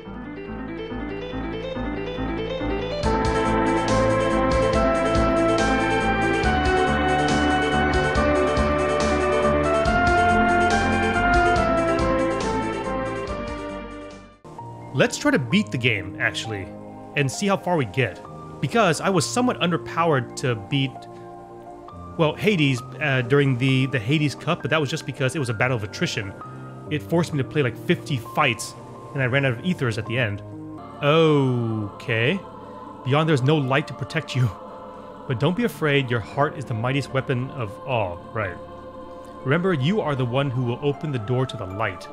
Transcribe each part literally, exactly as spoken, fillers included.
Let's try to beat the game, actually, and see how far we get. Because I was somewhat underpowered to beat, well, Hades uh, during the, the Hades Cup, but that was just because it was a battle of attrition. It forced me to play like fifty fights, and I ran out of ethers at the end. Okay. Beyond there's no light to protect you. But don't be afraid, your heart is the mightiest weapon of all. Right. Remember, you are the one who will open the door to the light.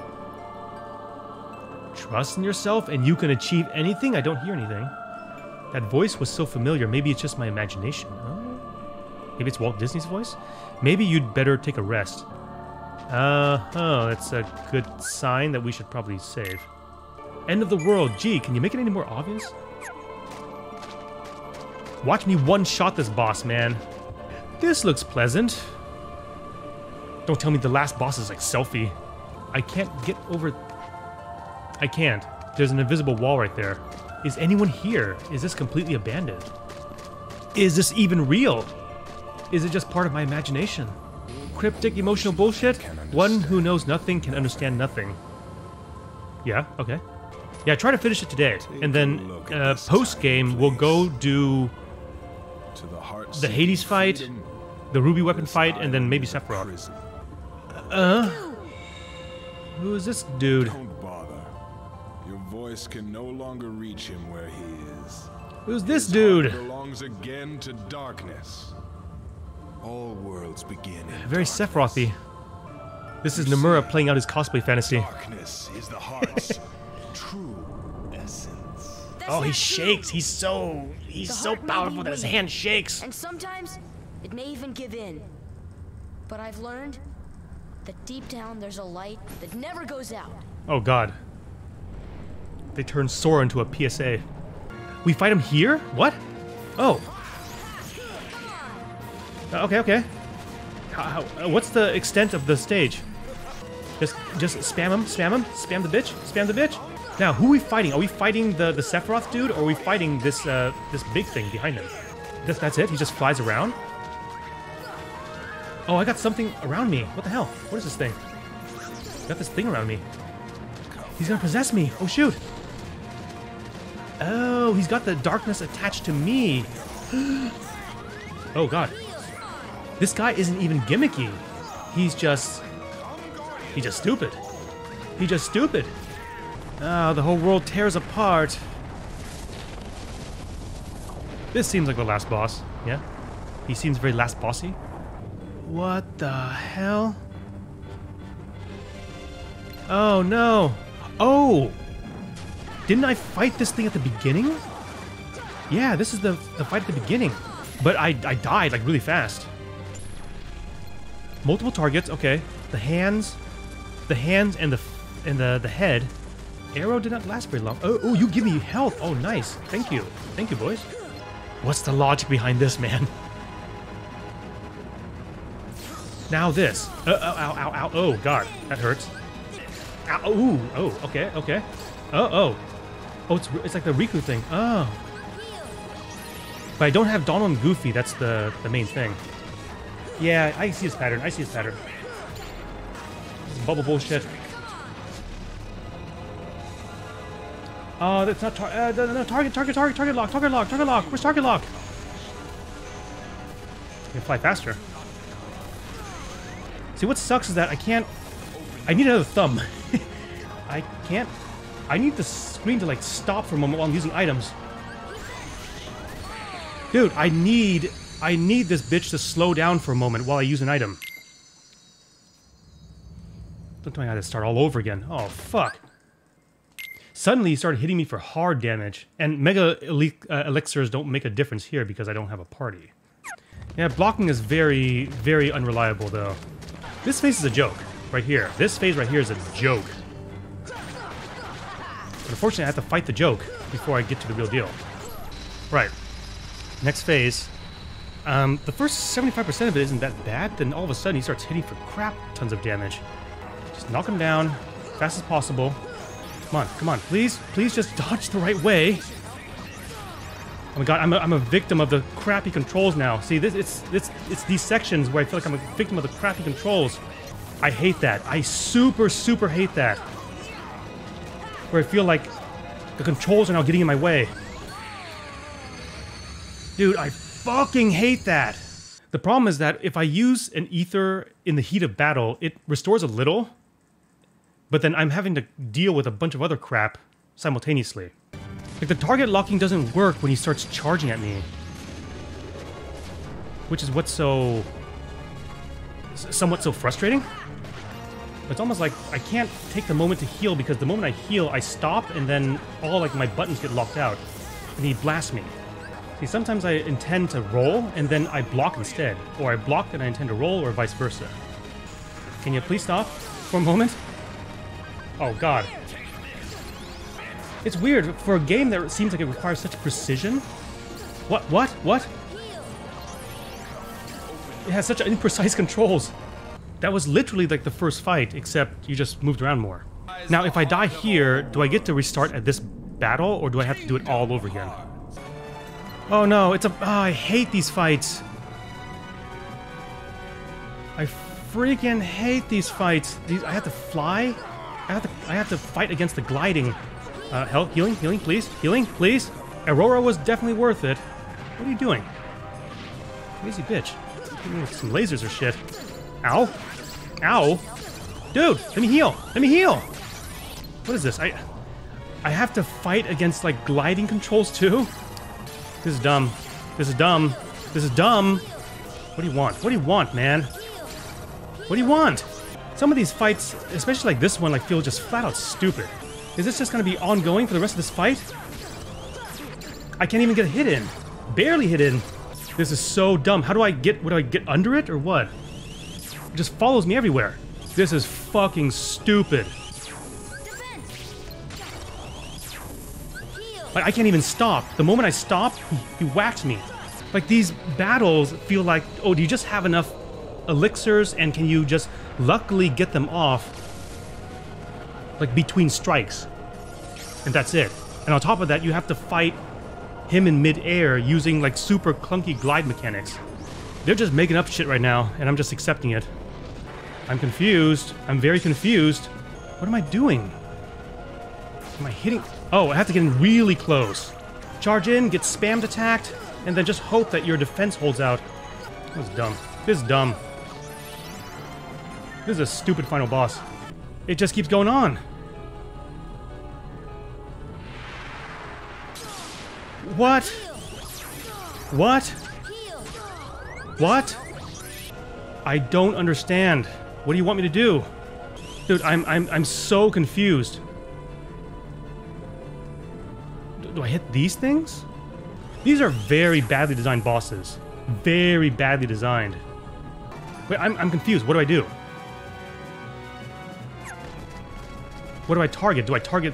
Trust in yourself and you can achieve anything? I don't hear anything. That voice was so familiar. Maybe it's just my imagination. Oh. Maybe it's Walt Disney's voice? Maybe you'd better take a rest. Uh, oh, that's a good sign that we should probably save. End of the world. Gee, can you make it any more obvious? Watch me one-shot this boss, man. This looks pleasant. Don't tell me the last boss is like Selphie. I can't get over... I can't. There's an invisible wall right there. Is anyone here? Is this completely abandoned? Is this even real? Is it just part of my imagination? Cryptic emotional bullshit? One who knows nothing can understand nothing. Yeah, okay. Yeah, try to finish it today. And then, uh, post-game, we'll go do the Hades fight, the Ruby Weapon fight, and then maybe Sephiroth. Uh? Who is this dude? Your voice can no longer reach him where he is. Who's this dude? His heart belongs again to darkness. All worlds begin. Very Sephiroth-y. This is Nomura playing out his cosplay fantasy. Darkness is the heart's true essence. Oh, he shakes. He's so he's so powerful that his hand shakes. And sometimes it may even give in. But I've learned that deep down there's a light that never goes out. Oh god. They turned Sora into a P S A. We fight him here? What? Oh. Uh, okay, okay. How, how, uh, what's the extent of the stage? Just just spam him, spam him, spam the bitch, spam the bitch. Now, who are we fighting? Are we fighting the, the Sephiroth dude, or are we fighting this uh, this big thing behind him? This, that's it? He just flies around? Oh, I got something around me. What the hell? What is this thing? I got this thing around me. He's gonna possess me. Oh, shoot. Oh, he's got the darkness attached to me. Oh, God. This guy isn't even gimmicky. He's just... He's just stupid. He's just stupid. Oh, the whole world tears apart. This seems like the last boss. Yeah? He seems very last bossy. What the hell? Oh, no. Oh! Didn't I fight this thing at the beginning? Yeah, this is the, the fight at the beginning. But I, I died, like, really fast. Multiple targets, okay. The hands, the hands and the and the, the head. Arrow did not last very long. Oh, oh, you give me health. Oh, nice. Thank you. Thank you, boys. What's the logic behind this, man? Now this. Uh, ow, ow, ow, ow. Oh, God. That hurts. Ow, ooh, oh, okay, okay. Oh, oh. Oh, it's, it's like the Riku thing. Oh. But I don't have Donald and Goofy. That's the, the main thing. Yeah, I see his pattern. I see his pattern. This is bubble bullshit. Oh, that's not tar uh, no, no, target, target, target, target lock, target lock, target lock. Where's target lock? I can fly faster. See, what sucks is that I can't... I need another thumb. I can't... I need the screen to, like, stop for a moment while I'm using items. Dude, I need... I need this bitch to slow down for a moment while I use an item. Don't tell me I had to start all over again. Oh, fuck. Suddenly, he started hitting me for hard damage. And Mega uh, Elixirs don't make a difference here because I don't have a party. Yeah, blocking is very, very unreliable, though. This phase is a joke, right here. This phase right here is a joke. But unfortunately, I have to fight the joke before I get to the real deal. Right. Next phase. Um, the first seventy-five percent of it isn't that bad, then all of a sudden he starts hitting for crap tons of damage. Just knock him down, fast as possible. Come on, come on. Please, please just dodge the right way. Oh my god, I'm a, I'm a victim of the crappy controls now. See, this it's it's it's these sections where I feel like I'm a victim of the crappy controls. I hate that. I super, super hate that. Where I feel like the controls are now getting in my way. Dude, I fucking hate that. The problem is that if I use an ether in the heat of battle, it restores a little, but then I'm having to deal with a bunch of other crap simultaneously. Like, the target locking doesn't work when he starts charging at me. Which is what's so... somewhat so frustrating. It's almost like I can't take the moment to heal, because the moment I heal, I stop, and then all, like, my buttons get locked out. And he blasts me. See, sometimes I intend to roll, and then I block instead. Or I block and I intend to roll, or vice versa. Can you please stop for a moment? Oh, God. It's weird, for a game that seems like it requires such precision. What? What? What? It has such imprecise controls. That was literally like the first fight, except you just moved around more. Now, if I die here, do I get to restart at this battle, or do I have to do it all over again? Oh no, it's a... Oh, I hate these fights. I freaking hate these fights. These, I have to fly? I have to, I have to fight against the gliding. Uh, help, healing, healing, please, healing, please. Aurora was definitely worth it. What are you doing? Crazy bitch. Give me some lasers or shit. Ow. Ow. Dude, let me heal. Let me heal. What is this? I I have to fight against, like, gliding controls, too? This is dumb. This is dumb. This is dumb. What do you want? What do you want, man? What do you want? Some of these fights, especially like this one, like, feel just flat out stupid. Is this just gonna be ongoing for the rest of this fight? I can't even get a hit in. Barely hit in. This is so dumb. How do I get... What do I get under it, or what? It just follows me everywhere. This is fucking stupid. Like, I can't even stop. The moment I stop, he, he whacks me. Like, these battles feel like, oh, do you just have enough elixirs, and can you just luckily get them off, like, between strikes? And that's it. And on top of that, you have to fight him in mid-air using, like, super clunky glide mechanics. They're just making up shit right now, and I'm just accepting it. I'm confused. I'm very confused. What am I doing? Am I hitting... Oh, I have to get in really close. Charge in, get spammed attacked, and then just hope that your defense holds out. This is dumb. This is dumb. This is a stupid final boss. It just keeps going on. What? What? What? I don't understand. What do you want me to do? Dude, I'm I'm I'm so confused. Do, do I hit these things? These are very badly designed bosses. Very badly designed. Wait, I'm I'm confused. What do I do? What do I target? Do I target...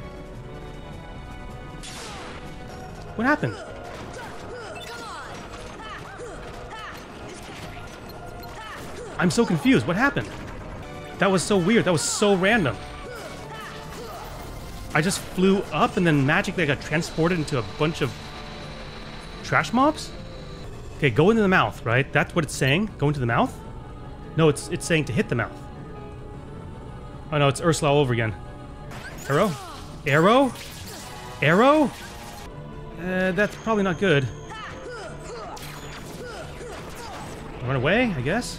What happened? I'm so confused. What happened? That was so weird. That was so random. I just flew up and then magically I got transported into a bunch of trash mobs? Okay, go into the mouth, right? That's what it's saying? Go into the mouth? No, it's it's saying to hit the mouth. Oh no, it's Ursula all over again. Arrow? Arrow? Arrow? Uh, that's probably not good. Run away, I guess?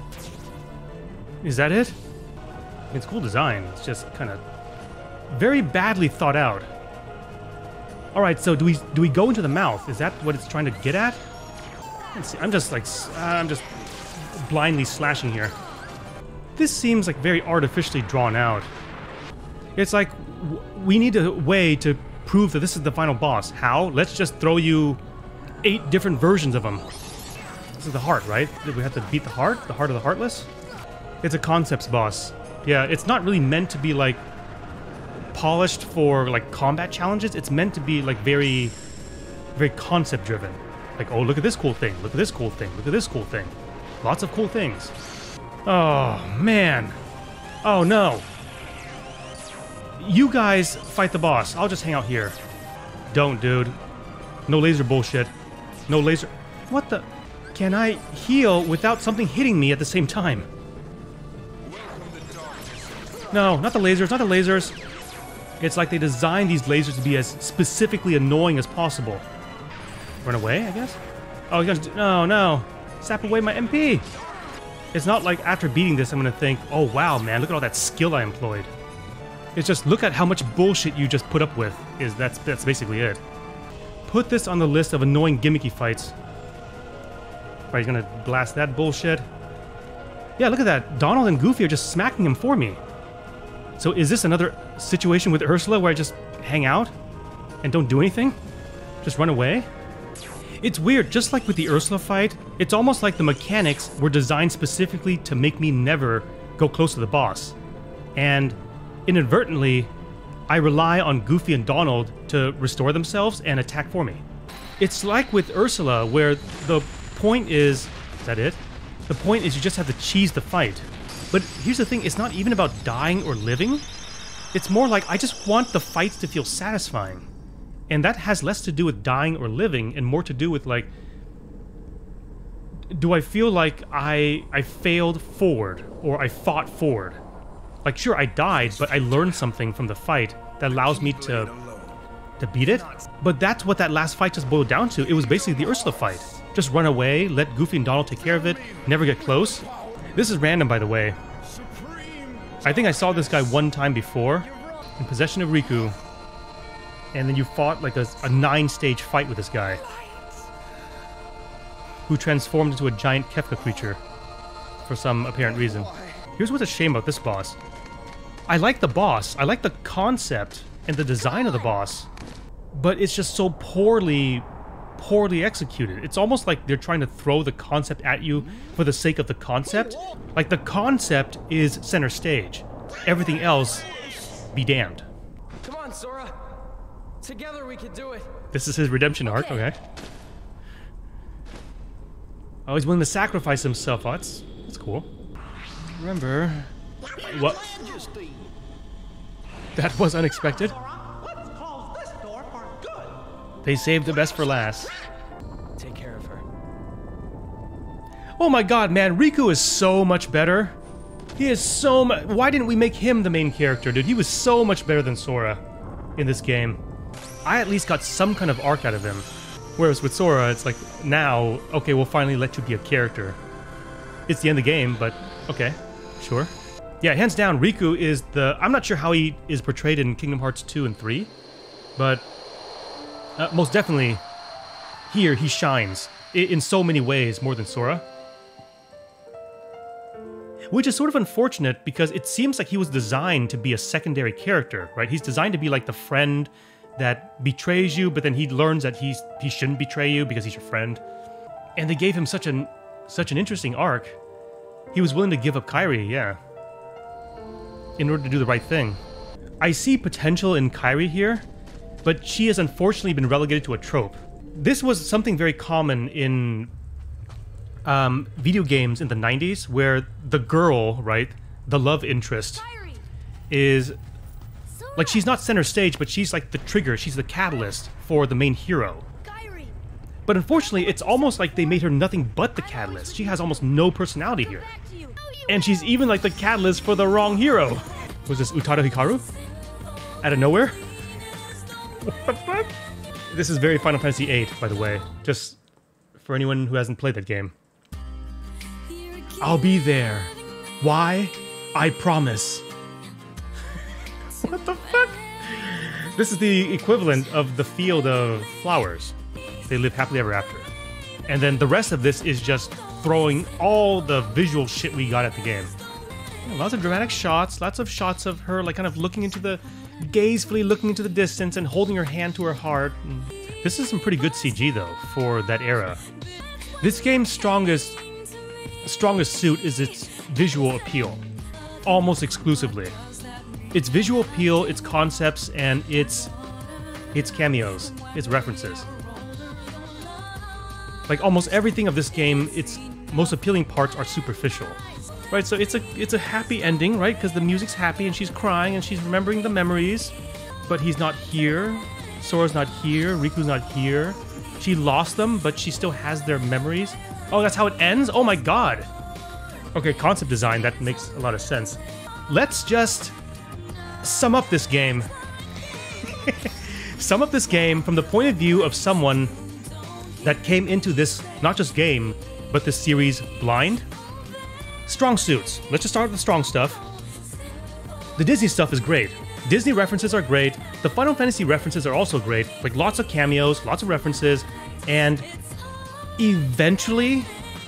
Is that it? It's cool design. It's just kind of very badly thought out. All right, so do we do we go into the mouth? Is that what it's trying to get at? Let's see. I'm just like uh, I'm just blindly slashing here. This seems like very artificially drawn out. It's like w we need a way to prove that this is the final boss. How? Let's just throw you eight different versions of him. This is the heart, right? We have to beat the heart? The heart of the heartless? It's a concepts boss. Yeah, it's not really meant to be like polished for like combat challenges. It's meant to be like very, very concept driven. Like, oh, look at this cool thing. Look at this cool thing. Look at this cool thing. Lots of cool things. Oh, man. Oh, no. You guys fight the boss. I'll just hang out here. Don't, dude. No laser bullshit. No laser... What the... Can I heal without something hitting me at the same time? No, not the lasers, not the lasers. It's like they designed these lasers to be as specifically annoying as possible. Run away, I guess? Oh, you guys... No, no. Sap away my M P. It's not like after beating this I'm gonna think, oh wow, man, look at all that skill I employed. It's just, look at how much bullshit you just put up with. Is that's that's basically it. Put this on the list of annoying gimmicky fights. Right, he's gonna blast that bullshit. Yeah, look at that. Donald and Goofy are just smacking him for me. So is this another situation with Ursula where I just hang out and don't do anything? Just run away? It's weird, just like with the Ursula fight, it's almost like the mechanics were designed specifically to make me never go close to the boss. And inadvertently, I rely on Goofy and Donald to restore themselves and attack for me. It's like with Ursula, where the point is... Is that it? The point is you just have to cheese the fight. But here's the thing, it's not even about dying or living. It's more like I just want the fights to feel satisfying. And that has less to do with dying or living and more to do with, like... Do I feel like I, I failed forward or I fought forward? Like, sure, I died, but I learned something from the fight that allows me to, to beat it. But that's what that last fight just boiled down to. It was basically the Ursula fight. Just run away, let Goofy and Donald take care of it, never get close. This is random, by the way. I think I saw this guy one time before, in possession of Riku. And then you fought like a, a nine-stage fight with this guy, who transformed into a giant Kefka creature for some apparent reason. Here's what's a shame about this boss. I like the boss, I like the concept and the design of the boss, but it's just so poorly, poorly executed. It's almost like they're trying to throw the concept at you for the sake of the concept. Like, the concept is center stage. Everything else, be damned. Come on, Sora. Together we can do it. This is his redemption arc, okay. Oh, he's willing to sacrifice himself. Oh, that's, that's cool. Remember... What? That was unexpected. They saved the best for last. Take care of her. Oh my god, man, Riku is so much better. He is so much... Why didn't we make him the main character, dude? He was so much better than Sora in this game. I at least got some kind of arc out of him. Whereas with Sora, it's like, now, okay, we'll finally let you be a character. It's the end of the game, but okay, sure. Yeah, hands down, Riku is the... I'm not sure how he is portrayed in Kingdom Hearts two and three, but uh, most definitely, here he shines in so many ways more than Sora. Which is sort of unfortunate because it seems like he was designed to be a secondary character, right? He's designed to be like the friend that betrays you, but then he learns that he's he shouldn't betray you because he's your friend. And they gave him such an such an interesting arc. He was willing to give up Kairi, yeah, in order to do the right thing. I see potential in Kairi here, but she has unfortunately been relegated to a trope. This was something very common in um, video games in the nineties, where the girl, right, the love interest, is... Like, she's not center stage, but she's like the trigger, she's the catalyst for the main hero. But unfortunately, it's almost like they made her nothing but the catalyst. She has almost no personality here. And she's even like the catalyst for the wrong hero. Was this Utada Hikaru? Out of nowhere? What the fuck? This is very Final Fantasy eight, by the way. Just for anyone who hasn't played that game. I'll be there. Why? I promise. What the fuck? This is the equivalent of the Field of Flowers. They live happily ever after. And then the rest of this is just throwing all the visual shit we got at the game. Yeah, lots of dramatic shots, lots of shots of her like kind of looking into the... gazefully looking into the distance and holding her hand to her heart. And this is some pretty good C G though, for that era. This game's strongest... strongest suit is its visual appeal. Almost exclusively. Its visual appeal, its concepts, and its its cameos, its references. Like almost everything of this game, its most appealing parts are superficial. right? So it's a it's a happy ending, right? Because the music's happy and she's crying and she's remembering the memories, but he's not here. Sora's not here. Riku's not here. She lost them, but she still has their memories. Oh, that's how it ends? Oh my god. Okay, concept design, that makes a lot of sense. Let's just sum up this game. Sum up this game from the point of view of someone that came into this, not just game, but this series blind. Strong suits. Let's just start with the strong stuff. The Disney stuff is great. Disney references are great. The Final Fantasy references are also great. Like lots of cameos, lots of references, and eventually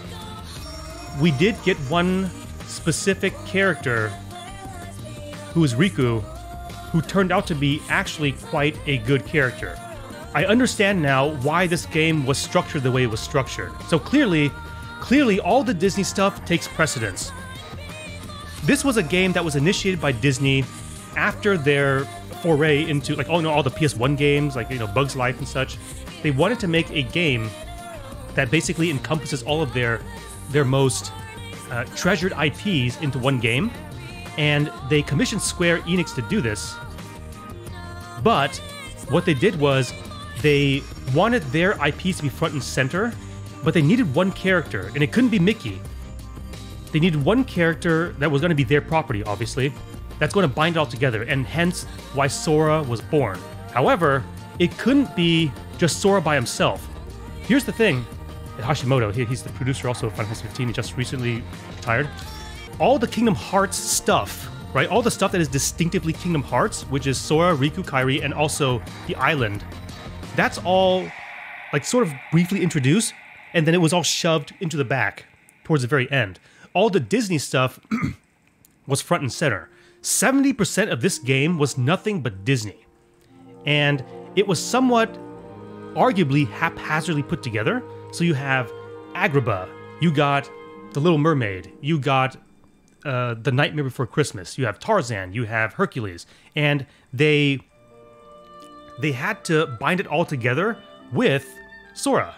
we did get one specific character who is Riku, who turned out to be actually quite a good character. I understand now why this game was structured the way it was structured. So clearly, clearly all the Disney stuff takes precedence. This was a game that was initiated by Disney after their foray into, like, oh no, all the P S one games, like, you know, Bugs Life and such. They wanted to make a game that basically encompasses all of their their most uh, treasured I Ps into one game. And they commissioned Square Enix to do this. But what they did was they wanted their I Ps to be front and center, but they needed one character, and it couldn't be Mickey. They needed one character that was going to be their property, obviously, that's going to bind it all together, and hence why Sora was born. However, it couldn't be just Sora by himself. Here's the thing. Hashimoto, he, he's the producer also of Final Fantasy fifteen, he just recently retired. All the Kingdom Hearts stuff, right? All the stuff that is distinctively Kingdom Hearts, which is Sora, Riku, Kairi, and also the island, that's all like sort of briefly introduced, and then it was all shoved into the back towards the very end. All the Disney stuff was front and center. seventy percent of this game was nothing but Disney. And it was somewhat, arguably, haphazardly put together. So you have Agrabah, you got The Little Mermaid, you got uh, The Nightmare Before Christmas, you have Tarzan, you have Hercules. And they, they had to bind it all together with Sora.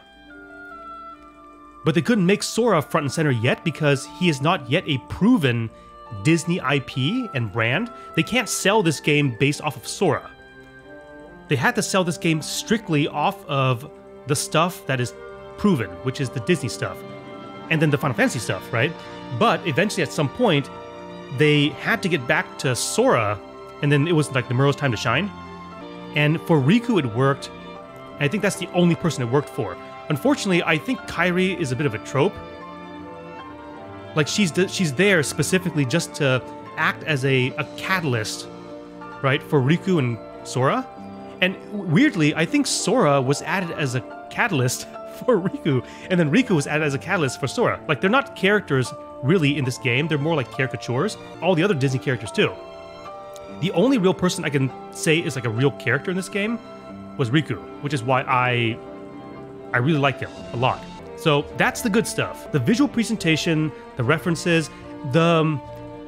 But they couldn't make Sora front and center yet because he is not yet a proven Disney I P and brand. They can't sell this game based off of Sora. They had to sell this game strictly off of the stuff that is proven, which is the Disney stuff, and then the Final Fantasy stuff, right? But eventually at some point, they had to get back to Sora, and then it was like Nemuro's time to shine. And for Riku it worked, and I think that's the only person it worked for. Unfortunately, I think Kairi is a bit of a trope. Like, she's she's there specifically just to act as a, a catalyst, right, for Riku and Sora. And weirdly, I think Sora was added as a catalyst for Riku, and then Riku was added as a catalyst for Sora. Like, they're not characters really in this game, they're more like caricatures. All the other Disney characters too. The only real person I can say is like a real character in this game was Riku, which is why I I really like him a lot. So that's the good stuff. The visual presentation, the references, the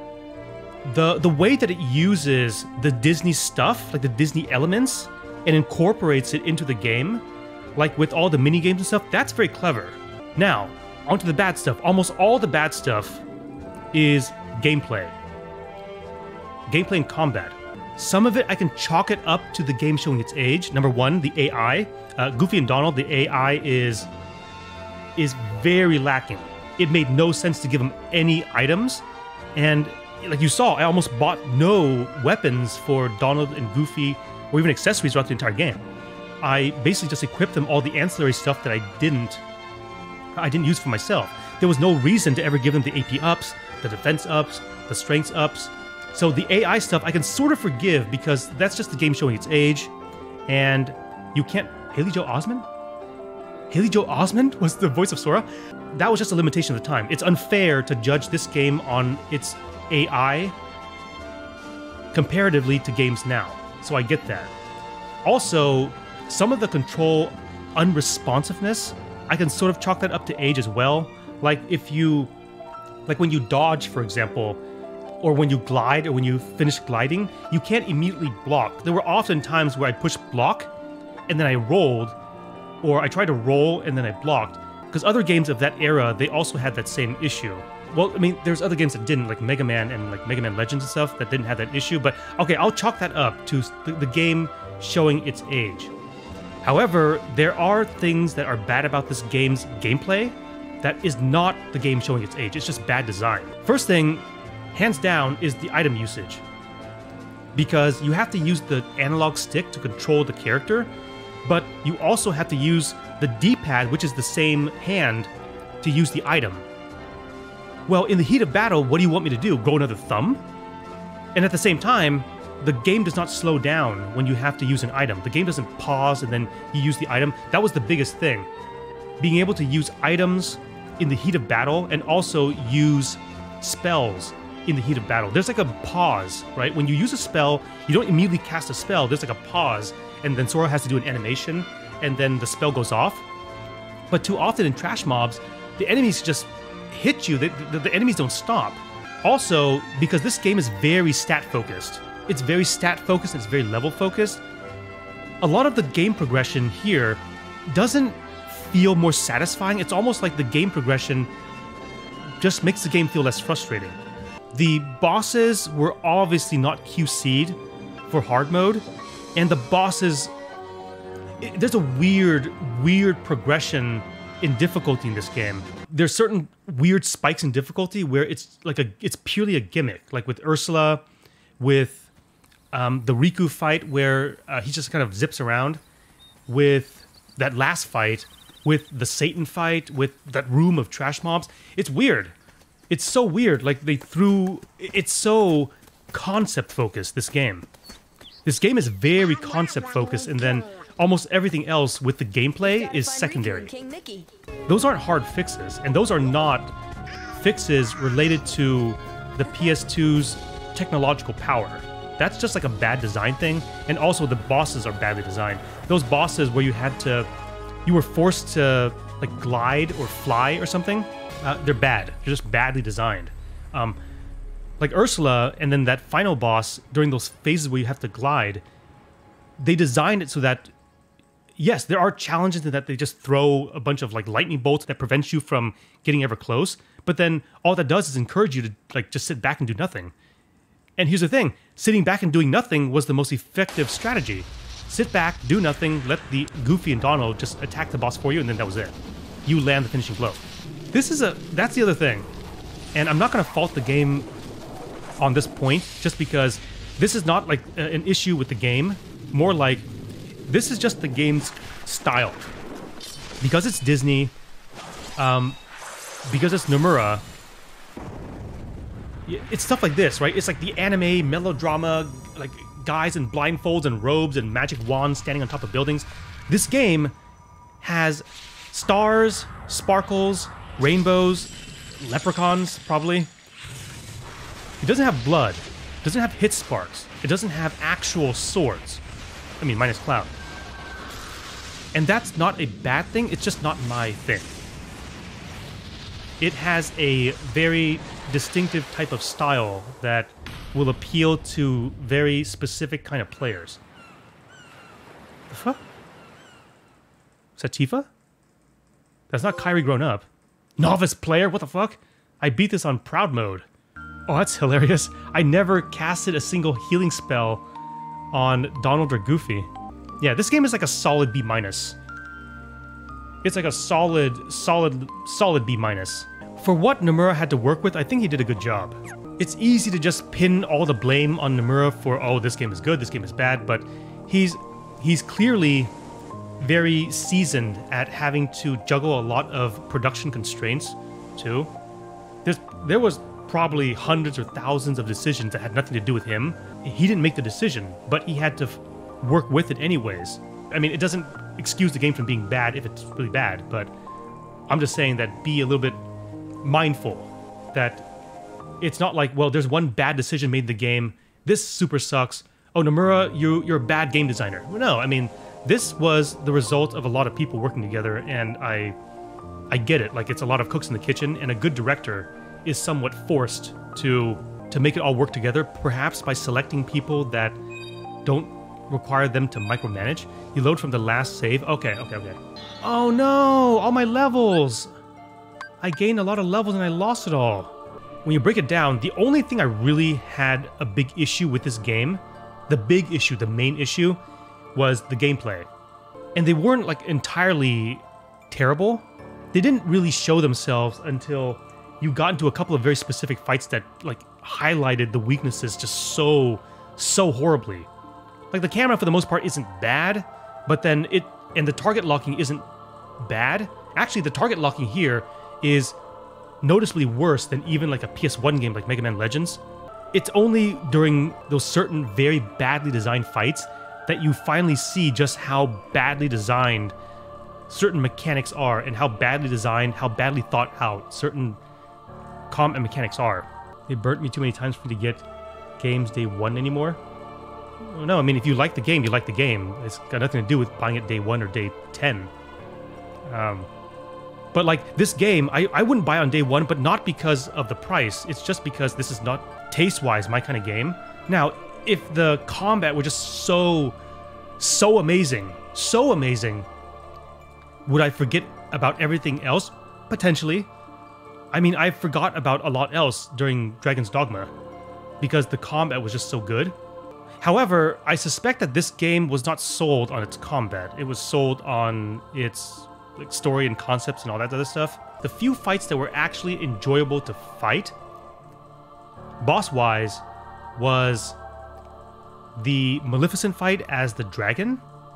the the way that it uses the Disney stuff, like the Disney elements, and incorporates it into the game, like with all the mini games and stuff, that's very clever. Now, onto the bad stuff. Almost all the bad stuff is gameplay. Gameplay and combat. Some of it I can chalk it up to the game showing its age. Number one, the A I. Uh, Goofy and Donald, the A I is is very lacking. It made no sense to give them any items, and like you saw, I almost bought no weapons for Donald and Goofy, or even accessories throughout the entire game. I basically just equipped them all the ancillary stuff that I didn't I didn't use for myself. There was no reason to ever give them the A P ups, the defense ups, the strengths ups. So the A I stuff I can sort of forgive because that's just the game showing its age, and you can't... Haley Joel Osment? Haley Joel Osment was the voice of Sora? That was just a limitation of the time. It's unfair to judge this game on its A I comparatively to games now. So I get that. Also, some of the control unresponsiveness, I can sort of chalk that up to age as well. Like if you, like when you dodge, for example, or when you glide, or when you finish gliding, you can't immediately block. There were often times where I'd push block, and then I rolled, or I tried to roll and then I blocked. Because other games of that era, they also had that same issue. well, I mean, there's other games that didn't, like Mega Man and like Mega Man Legends and stuff that didn't have that issue. But okay, I'll chalk that up to the, the game showing its age. However, there are things that are bad about this game's gameplay that is not the game showing its age. It's just bad design. First thing, hands down, is the item usage. Because you have to use the analog stick to control the character, but you also have to use the D-pad, which is the same hand, to use the item. Well, in the heat of battle, what do you want me to do? Grow another thumb? And at the same time, the game does not slow down when you have to use an item. The game doesn't pause and then you use the item. That was the biggest thing. Being able to use items in the heat of battle and also use spells in the heat of battle. There's like a pause, right? When you use a spell, you don't immediately cast a spell. There's like a pause, and then Sora has to do an animation, and then the spell goes off. But too often in trash mobs, the enemies just hit you. The, the, the enemies don't stop. Also, because this game is very stat-focused. It's very stat-focused, and it's very level-focused. A lot of the game progression here doesn't feel more satisfying. It's almost like the game progression just makes the game feel less frustrating. The bosses were obviously not Q C'd for hard mode, and the bosses... It, there's a weird, weird progression in difficulty in this game. There's certain weird spikes in difficulty where it's like a, it's purely a gimmick, like with Ursula, with um, the Riku fight where uh, he just kind of zips around, with that last fight, with the Satan fight, with that room of trash mobs. It's weird. It's so weird. Like they threw... It's so concept-focused, this game. This game is very concept-focused, and then almost everything else with the gameplay is secondary. Those aren't hard fixes, and those are not fixes related to the P S two's technological power. That's just like a bad design thing, and also the bosses are badly designed. Those bosses where you had to... You were forced to like glide or fly or something, uh, they're bad. They're just badly designed. Um, like Ursula, and then that final boss, during those phases where you have to glide, they designed it so that, yes, there are challenges in that they just throw a bunch of like lightning bolts that prevents you from getting ever close, but then all that does is encourage you to like just sit back and do nothing. And here's the thing, sitting back and doing nothing was the most effective strategy. Sit back, do nothing, let the Goofy and Donald just attack the boss for you, and then that was it. You land the finishing blow. This is a... That's the other thing. And I'm not going to fault the game on this point, just because this is not like an issue with the game. More like, this is just the game's style. Because it's Disney, um, because it's Nomura, it's stuff like this, right? It's like the anime, melodrama, like... guys in blindfolds and robes and magic wands standing on top of buildings. This game has stars, sparkles, rainbows, leprechauns, probably. It doesn't have blood. It doesn't have hit sparks. It doesn't have actual swords. I mean, minus Cloud. And that's not a bad thing, it's just not my thing. It has a very distinctive type of style that will appeal to very specific kind of players. The fuck? Is that Tifa? That's not Kairi grown up. Novice player? What the fuck? I beat this on proud mode. Oh, that's hilarious. I never casted a single healing spell on Donald or Goofy. Yeah, this game is like a solid B minus. It's like a solid, solid, solid B minus. For what Nomura had to work with, I think he did a good job. It's easy to just pin all the blame on Nomura for, oh, this game is good, this game is bad, but he's he's clearly very seasoned at having to juggle a lot of production constraints, too. There's, there was probably hundreds or thousands of decisions that had nothing to do with him. He didn't make the decision, but he had to work with it anyways. I mean, it doesn't excuse the game from being bad if it's really bad, but I'm just saying that be a little bit mindful that it's not like, well, there's one bad decision made in the game, this super sucks, oh, Nomura, you, you're a bad game designer. Well, no, I mean, this was the result of a lot of people working together, and I I get it. Like, it's a lot of cooks in the kitchen, and a good director is somewhat forced to to make it all work together, perhaps by selecting people that don't require them to micromanage. You load from the last save. Okay, okay, okay. Oh no, all my levels! I gained a lot of levels and I lost it all. when you break it down, the only thing I really had a big issue with this game, the big issue, the main issue, was the gameplay. And they weren't like entirely terrible. They didn't really show themselves until you got into a couple of very specific fights that like highlighted the weaknesses just so, so horribly. Like the camera for the most part isn't bad, but then it, and the target locking isn't bad. Actually, the target locking here is noticeably worse than even like a P S one game like Mega Man Legends. It's only during those certain very badly designed fights that you finally see just how badly designed certain mechanics are and how badly designed, how badly thought out certain combat mechanics are. They burnt me too many times for me to get games day one anymore. No, I mean, if you like the game, you like the game. It's got nothing to do with buying it day one or day ten. Um, but like this game, I, I wouldn't buy it on day one, but not because of the price. It's just because this is not taste-wise my kind of game. Now, if the combat were just so, so amazing, so amazing, would I forget about everything else? Potentially. I mean, I forgot about a lot else during Dragon's Dogma because the combat was just so good. However, I suspect that this game was not sold on its combat. It was sold on its like, story and concepts and all that other stuff. The few fights that were actually enjoyable to fight, boss-wise, was the Maleficent fight as the dragon,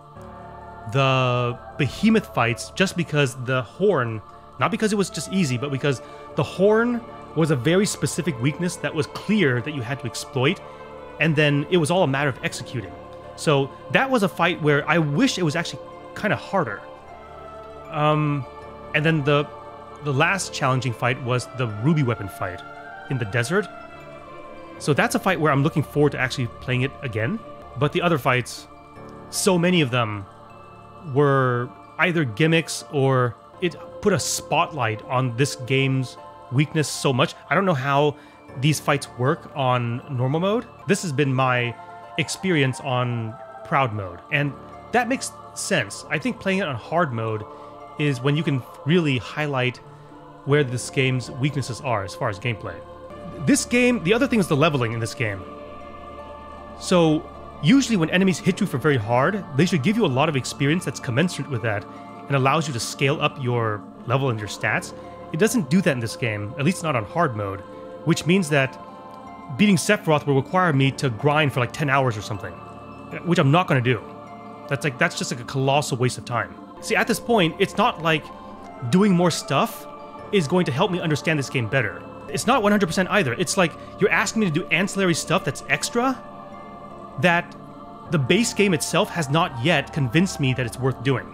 the Behemoth fights, just because the horn, not because it was just easy, but because the horn was a very specific weakness that was clear that you had to exploit, and then it was all a matter of executing. So that was a fight where I wish it was actually kind of harder. Um, and then the the last challenging fight was the Ruby Weapon fight in the desert. So that's a fight where I'm looking forward to actually playing it again. But the other fights, so many of them were either gimmicks or it put a spotlight on this game's weakness so much. I don't know how these fights work on normal mode. This has been my experience on proud mode, and that makes sense. I think playing it on hard mode is when you can really highlight where this game's weaknesses are as far as gameplay. This game, the other thing is the leveling in this game. So usually when enemies hit you for very hard, they should give you a lot of experience that's commensurate with that and allows you to scale up your level and your stats. It doesn't do that in this game, at least not on hard mode, which means that beating Sephiroth will require me to grind for like ten hours or something, which I'm not going to do. That's like that's just like a colossal waste of time. See, at this point, it's not like doing more stuff is going to help me understand this game better. It's not one hundred percent either. It's like you're asking me to do ancillary stuff that's extra that the base game itself has not yet convinced me that it's worth doing.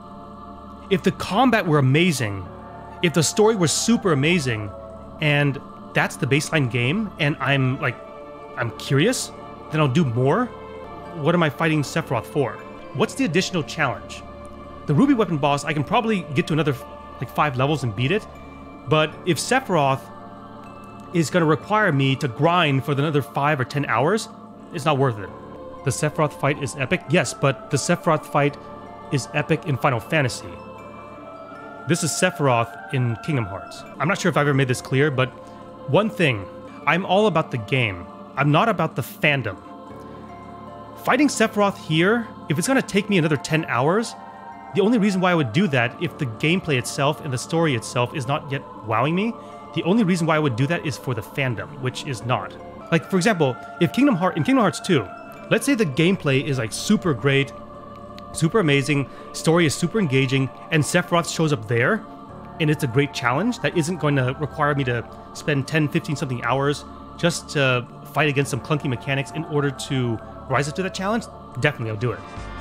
If the combat were amazing, if the story was super amazing, and that's the baseline game, and I'm like, I'm curious, then I'll do more. What am I fighting Sephiroth for? What's the additional challenge? The Ruby Weapon boss, I can probably get to another like five levels and beat it, but if Sephiroth is going to require me to grind for another five or ten hours, it's not worth it. The Sephiroth fight is epic? Yes, but the Sephiroth fight is epic in Final Fantasy. This is Sephiroth in Kingdom Hearts. I'm not sure if I've ever made this clear, but one thing, I'm all about the game. I'm not about the fandom. Fighting Sephiroth here, if it's going to take me another ten hours, the only reason why I would do that, if the gameplay itself and the story itself is not yet wowing me, the only reason why I would do that is for the fandom, which is not. Like, for example, if Kingdom Hearts, in Kingdom Hearts two, let's say the gameplay is like super great, super amazing, story is super engaging, and Sephiroth shows up there, and it's a great challenge that isn't going to require me to spend ten, fifteen something hours just to fight against some clunky mechanics in order to rise up to that challenge, definitely I'll do it.